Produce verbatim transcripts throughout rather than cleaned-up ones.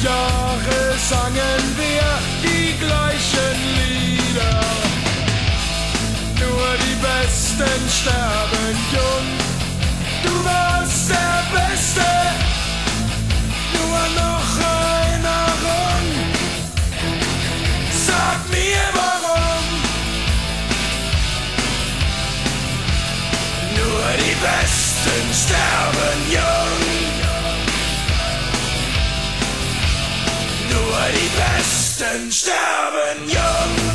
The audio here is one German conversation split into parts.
Jahre sangen wir die gleichen Lieder. Nur die Besten sterben jung. Du warst der Beste, nur noch Erinnerung. Sag mir warum. Nur die Besten sterben jung. Nur die Besten sterben jung.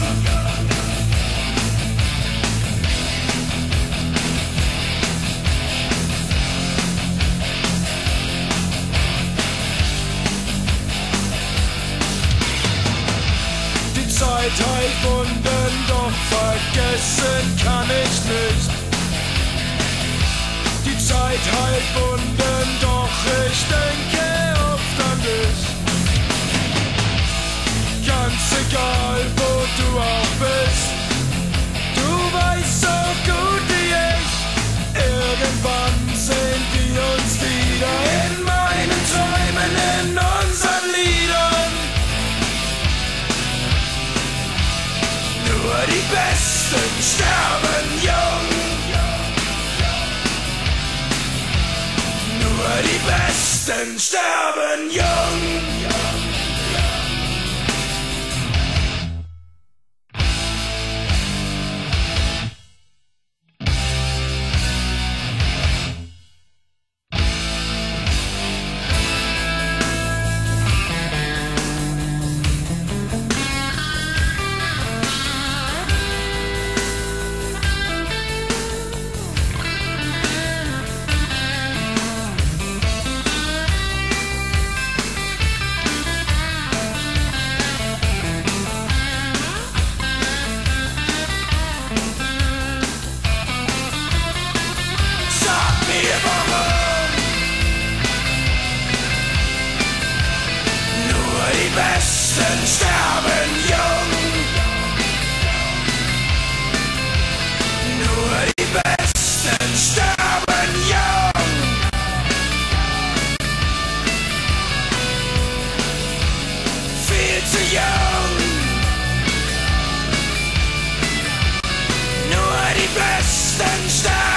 Die Zeit heilt Wunden, doch vergessen kann ich nicht. Die Zeit heilt Wunden, doch ich denke oft an dich. Ganz egal, wo du auch bist, du weißt so gut wie ich, irgendwann sehen wir uns wieder in meinen Träumen, in unseren Liedern. Nur die Besten sterben jung. Nur die Besten sterben jung. Die Besten sterben jung. Nur die Besten sterben jung. Viel zu jung. Nur die Besten sterben.